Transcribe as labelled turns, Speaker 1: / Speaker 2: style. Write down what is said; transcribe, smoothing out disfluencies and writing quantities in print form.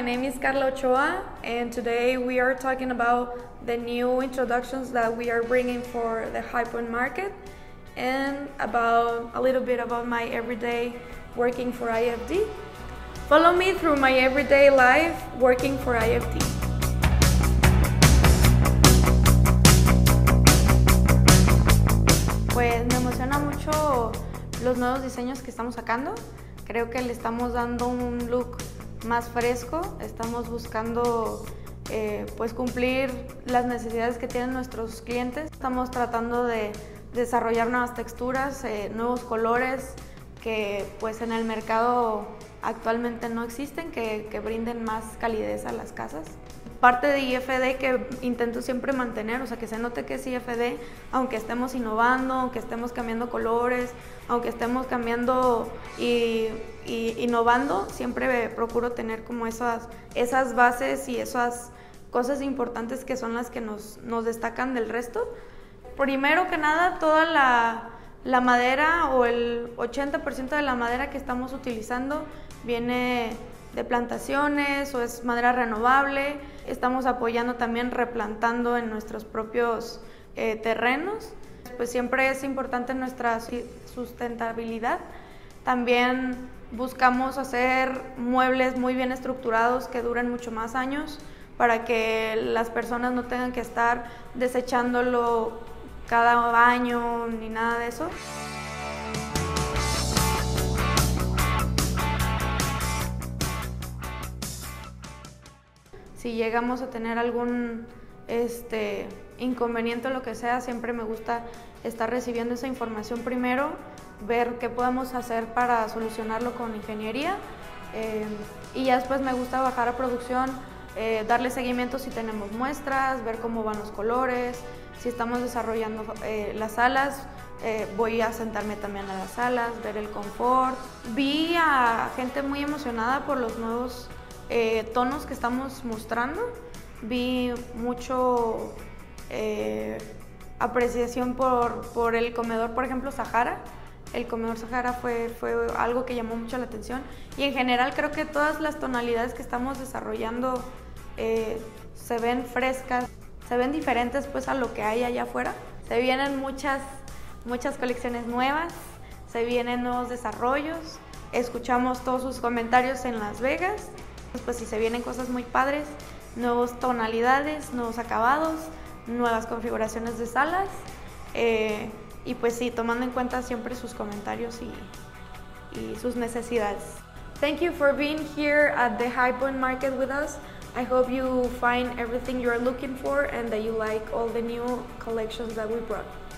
Speaker 1: name is Carla Ochoa, and today we are talking about the new introductions that we are bringing for the High Point Market and about a little bit about my everyday working for IFD. Follow me through my everyday life working for IFD. Pues me emociona mucho los nuevos diseños que estamos sacando. Creo que le estamos dando un look más fresco, estamos buscando pues cumplir las necesidades que tienen nuestros clientes. Estamos tratando de desarrollar nuevas texturas, nuevos colores que pues en el mercado actualmente no existen, que brinden más calidez a las casas. Parte de IFD que intento siempre mantener, o sea, que se note que es IFD, aunque estemos innovando, aunque estemos cambiando colores, aunque estemos cambiando y innovando, siempre procuro tener como esas bases y esas cosas importantes que son las que nos destacan del resto. Primero que nada, toda la madera o el 80% de la madera que estamos utilizando viene de plantaciones o es madera renovable. Estamos apoyando también replantando en nuestros propios terrenos. Pues siempre es importante nuestra sustentabilidad. También buscamos hacer muebles muy bien estructurados que duren mucho más años para que las personas no tengan que estar desechándolo cada año ni nada de eso. Si llegamos a tener algún inconveniente o lo que sea, siempre me gusta estar recibiendo esa información primero, ver qué podemos hacer para solucionarlo con ingeniería y ya después me gusta bajar a producción, darle seguimiento si tenemos muestras, ver cómo van los colores, si estamos desarrollando las salas, voy a sentarme también a las salas, ver el confort. Vi a gente muy emocionada por los nuevos tonos que estamos mostrando. Vi mucho apreciación por el comedor, por ejemplo, Sahara. El comedor Sahara fue algo que llamó mucho la atención y en general creo que todas las tonalidades que estamos desarrollando se ven frescas, se ven diferentes pues a lo que hay allá afuera. Se vienen muchas colecciones nuevas, se vienen nuevos desarrollos, escuchamos todos sus comentarios en Las Vegas. Pues si se vienen cosas muy padres, nuevas tonalidades, nuevos acabados, nuevas configuraciones de salas y pues sí, tomando en cuenta siempre sus comentarios y sus necesidades. Thank you for being here at the High Point Market with us. I hope you find everything you're looking for and that you like all the new collections that we brought.